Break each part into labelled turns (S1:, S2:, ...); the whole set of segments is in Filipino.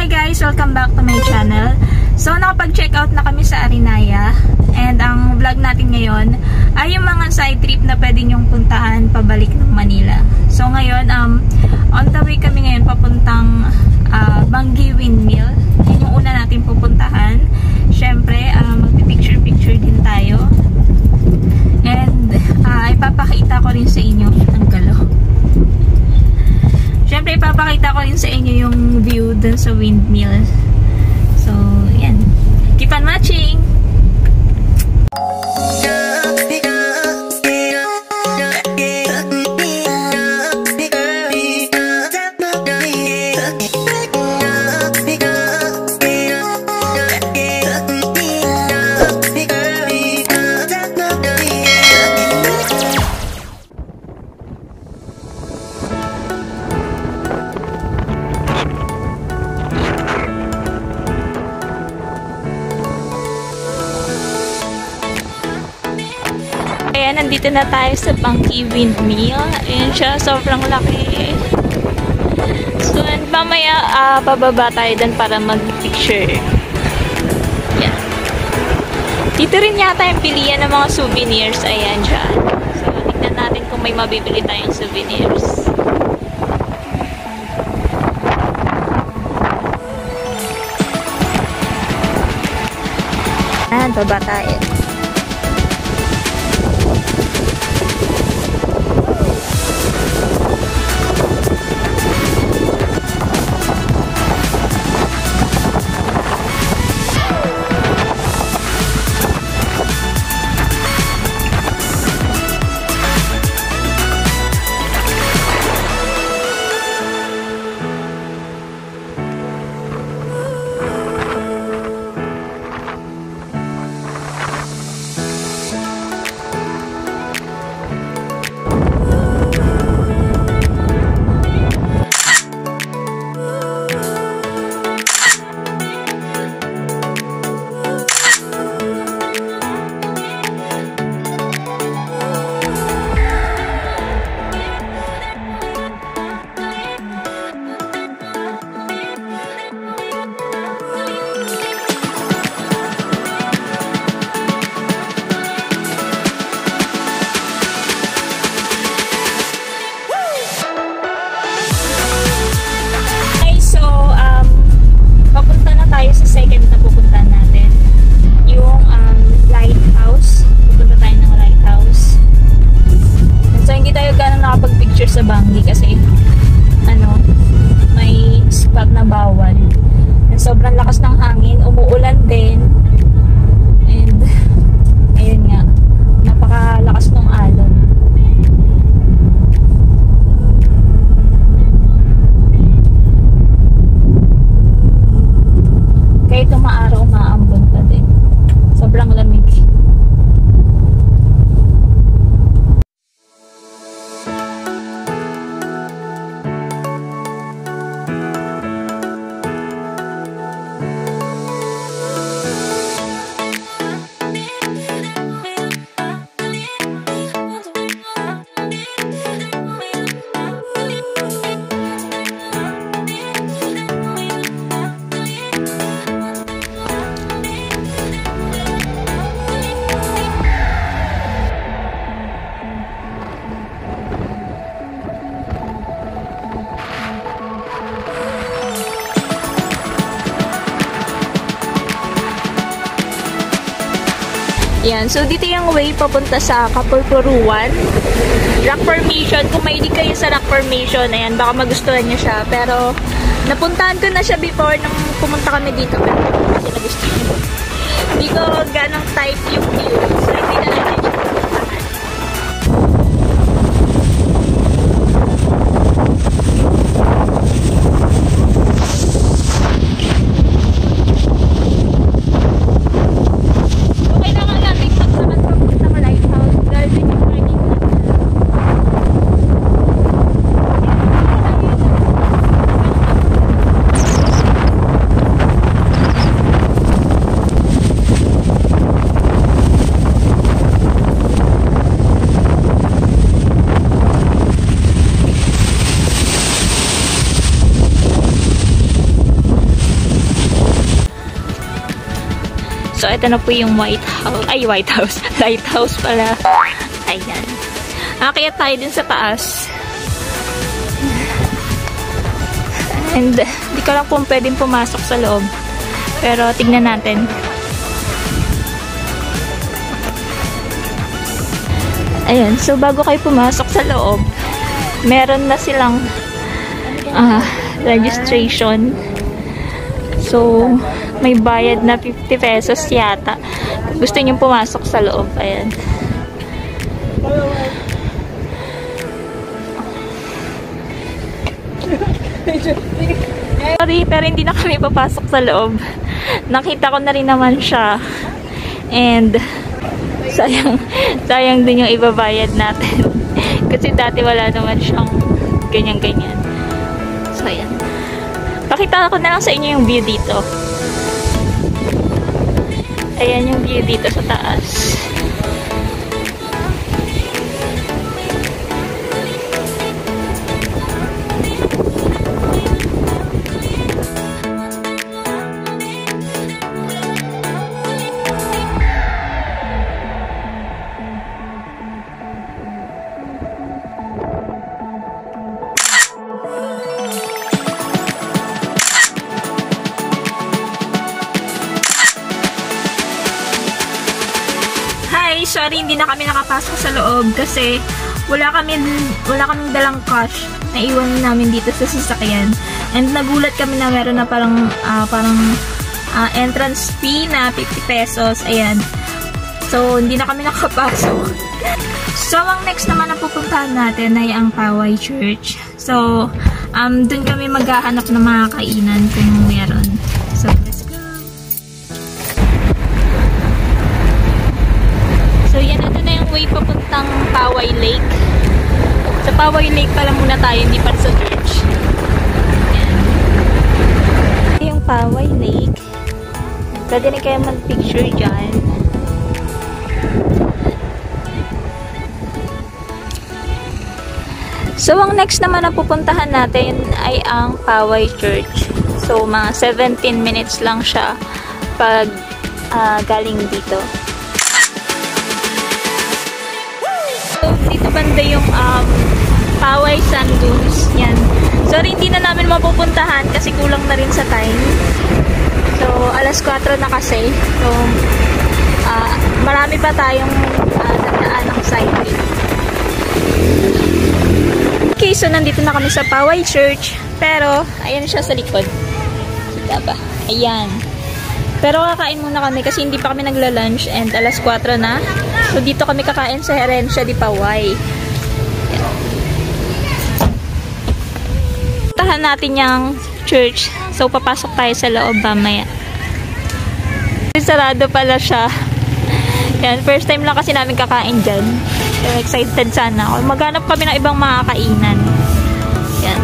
S1: guys! Welcome back to my channel. So, nakapag-check out na kami sa Arinaya. And ang vlog natin ngayon ay yung mga side trip na pwede nyong puntahan pabalik ng Manila. So, ngayon, on the way kami ngayon papuntang Bangi Windmill. Yun yung una natin pupuntahan. Siyempre, magpipicture-picture din tayo. And, ipapakita ko rin sa inyo ang galo. Siyempre, ipapakita ko rin sa inyo yung view dun sa windmill. So, yan. Keep on watching! Ayan, nandito na tayo sa Bangi Windmill. Ayan siya, sobrang laki. So, mamaya pababa tayo dun para mag-picture. Ayan. Dito rin yata yung pilihan ng mga souvenirs. Ayan siya. So, tignan natin kung may mabibili tayong souvenirs. Ayan, baba tayo. Sa Bangi kasi may spot na bawal. And sobrang lakas ng hangin, umuulan din. And ayun nga, napakalakas ng alon. Kahit umaaraw, umaambon pa din. Sobrang lamig. Yan. So, dito yung way papunta sa Kapulpuruan. Rock Formation. Kung mahilig kayo sa Rock Formation, ayan, baka magustuhan nyo siya. Pero, napuntahan ko na siya before nung pumunta kami dito. Pero, hindi na gusto nyo. Hindi ko ganong type yung view. So, hindi na natin siya pupuntahan. So, ito na po yung White House. Ay, White House. Lighthouse pala. Ayan. Akyat tayo din sa taas. And, di ko lang kung pwedeng pumasok sa loob. Pero, tignan natin. Ayan. So, bago kayo pumasok sa loob, meron na silang registration. So, may bayad na 50 pesos yata. Gusto niyo pumasok sa loob. Ayan. Sorry, pero hindi na kami papasok sa loob. Nakita ko na rin naman siya. And, sayang din yung ibabayad natin. Kasi dati wala naman siyang ganyan-ganyan. So, ayan. Pakita ko na lang sa inyo yung view dito. Ayan yung view dito sa taas. Sorry, hindi na kami nakapasok sa loob kasi wala kaming dalang cash na iwan namin dito sa sasakyan. And nagulat kami na meron na parang entrance fee na 50 pesos. Ayan. So, hindi na kami nakapasok. So, ang next naman na pupuntahan natin ay ang Poway Church. So, dun kami maghahanap ng mga kainan kung meron. So, let's go! So, yan. Ito na yung way papuntang Poway Lake. Sa Poway Lake pala muna tayo, hindi para sa church. Yan. Ito yung Poway Lake. Pwede na kayo mag-picture dyan. So, ang next naman na pupuntahan natin ay ang Poway Church. So, mga 17 minutes lang siya pag galing dito. So, dito banda yung Poway Sand Dunes. Yan. Sorry, hindi na namin mapupuntahan kasi kulang na rin sa time. So, alas 4 na kasi. So, marami pa tayong dadaan ng side trip. Okay, so nandito na kami sa Poway Church. Pero, ayan siya sa likod. Kita ba? Ayan. Pero kakain muna kami kasi hindi pa kami nagla-lunch and alas 4 na. So, dito kami kakain sa Herencia de Poway. Puntahan natin yung church. So, papasok tayo sa loob mamaya. Sarado pala siya. Yan, first time lang kasi namin kakain dyan. So, excited sana ako. Maghanap kami ng ibang mga kainan. Yan.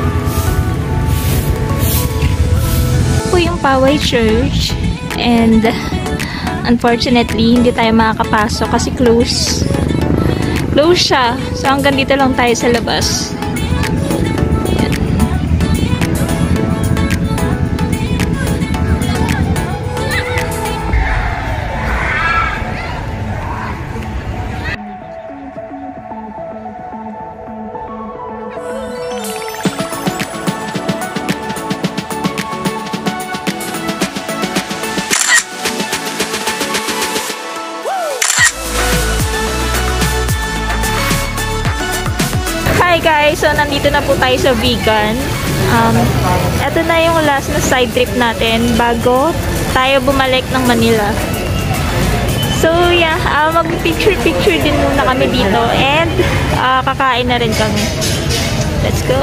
S1: Ito yung Poway Church. And, unfortunately, hindi tayo makakapasok kasi close. Close siya. So, hanggang dito lang tayo sa labas. Hi guys! So, nandito na po tayo sa Vegan. Ito na yung last na side trip natin bago tayo bumalik ng Manila. So, yeah. Mag-picture-picture din muna kami dito and kakain na rin kami. Let's go!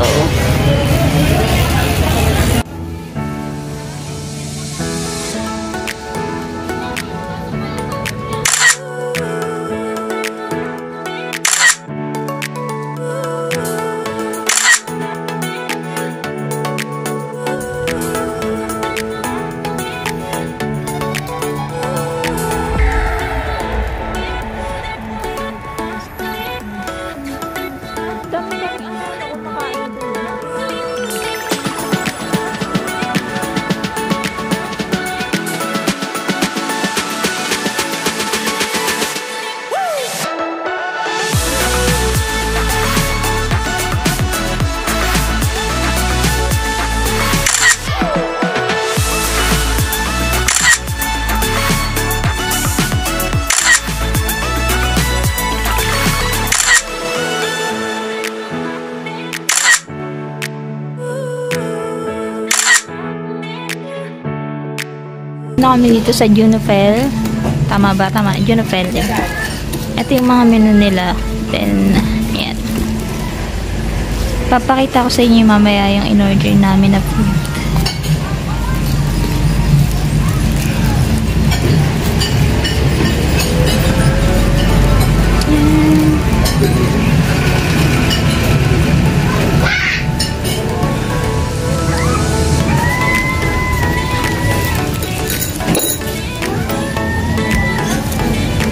S1: Na kami dito sa Junofel. Tama ba? Tama. Junofel. Ito yung mga menu nila. Then, yan. Papakita ko sa inyo mamaya yung in-order namin na food.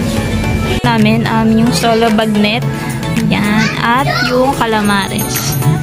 S1: Namin yung solo bagnet yan at yung calamares.